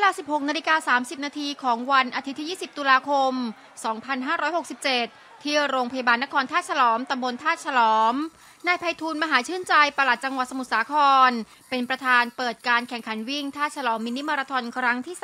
า 16:30 นาทีของวันอาทิตย์ที่ 20 ตุลาคม 2567 ที่โรงพยาบาลนครท่าฉลอม ตำบลท่าฉลอม นายไพฑูรย์มหาชื่นใจปลัดจังหวัดสมุทรสาครเป็นประธานเปิดการแข่งขันวิ่งท่าฉลอมมินิมาราธอนครั้งที่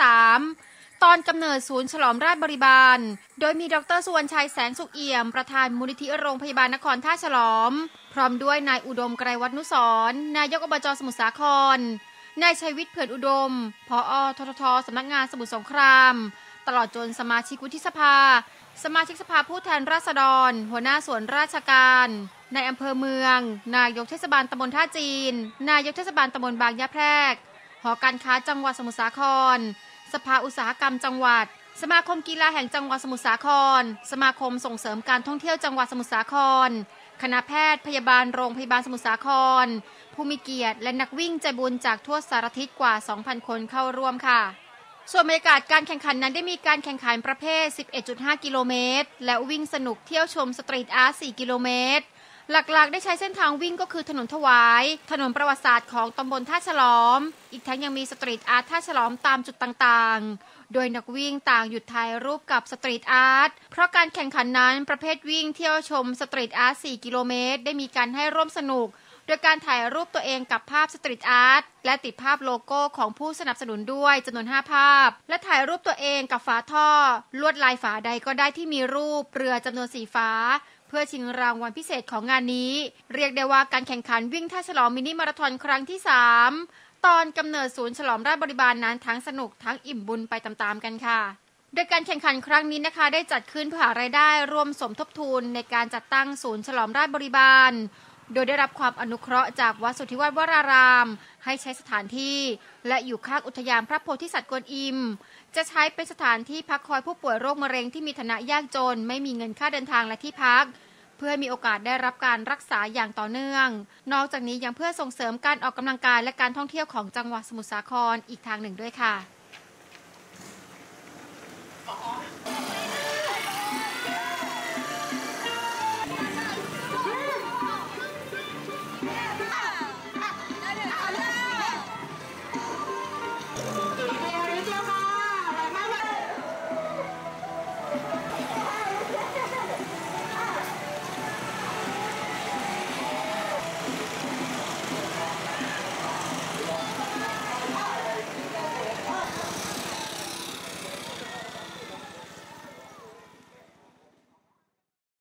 3 ตอนกำเนิดศูนย์ฉลอมราชบริบาล โดยมีดร.สุวรรณชัยแสงสุขเอี่ยมประธานมูลนิธิโรงพยาบาลนครท่าฉลอมพร้อมด้วยนายอุดมไกรวัฒนุสรณ์นายกอบจ.สมุทรสาครนายชัยวิทย์เผื่อนอุดมผอ.ททท.สำนักงานสมุทรสงครามตลอดจนสมาชิกวุฒิสภาสมาชิกสภาผู้แทนราษฎรหัวหน้าส่วนราชการในอำเภอเมืองนายกเทศบาลตำบลท่าจีนนายกเทศบาลตำบลบางยะแพรกหอการค้าจังหวัดสมุทรสาครสภาอุตสาหกรรมจังหวัดสมาคมกีฬาแห่งจังหวัดสมุทรสาครสมาคมส่งเสริมการท่องเที่ยวจังหวัดสมุทรสาครคณะแพทย์พยาบาลโรงพยาบาลสมุทรสาครผู้มีเกียรติและนักวิ่งใจบุญจากทั่วสารทิศกว่า 2,000 คนเข้าร่วมค่ะส่วนบรรยากาศการแข่งขันนั้นได้มีการแข่งขันประเภท 11.5 กิโลเมตรและวิ่งสนุกเที่ยวชมสตรีทอาร์ต 4 กิโลเมตรหลักๆได้ใช้เส้นทางวิ่งก็คือถนนถวายถนนประวัติศาสตร์ของตำบลท่าฉลอมอีกทั้งยังมีสตรีทอาร์ตท่าฉลอมตามจุดต่างๆโดยนักวิ่งต่างหยุดถ่ายรูปกับสตรีทอาร์ตเพราะการแข่งขันนั้นประเภทวิ่งเที่ยวชมสตรีทอาร์ต 4 กิโลเมตรได้มีการให้ร่วมสนุกโดยการถ่ายรูปตัวเองกับภาพสตรีทอาร์ตและติดภาพโลโก้ของผู้สนับสนุนด้วยจำนวน 5 ภาพและถ่ายรูปตัวเองกับฝาท่อลวดลายฝาใดก็ได้ที่มีรูปเรือจำนวน4ฝาเพื่อชิงรางวัลพิเศษของงานนี้เรียกได้ว่าการแข่งขันวิ่งท่าฉลอมมินิมาราธอนครั้งที่ 3 ตอนกำเนิดศูนย์ฉลอมราชบริบาลนั้นทั้งสนุกทั้งอิ่มบุญไปตามๆกันค่ะโดยการแข่งขันครั้งนี้นะคะได้จัดขึ้นเพื่อหารายได้ร่วมสมทบทุนในการจัดตั้งศูนย์ฉลอมราชบริบาลโดยได้รับความอนุเคราะห์จากวัดสุทธิวาสวรารามให้ใช้สถานที่และอยู่ข้างอุทยานพระโพธิสัตว์กวนอิมจะใช้เป็นสถานที่พักคอยผู้ป่วยโรคมะเร็งที่มีฐานะยากจนไม่มีเงินค่าเดินทางและที่พักเพื่อมีโอกาสได้รับการรักษาอย่างต่อเนื่องนอกจากนี้ยังเพื่อส่งเสริมการออกกำลังกายและการท่องเที่ยวของจังหวัดสมุทรสาครอีกทางหนึ่งด้วยค่ะ